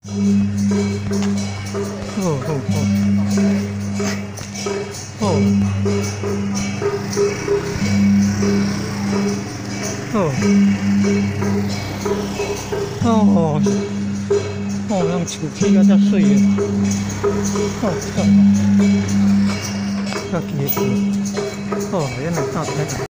哦哦哦哦哦哦，让树皮啊遮水的，哦操，较奇怪，哦，原来大太阳。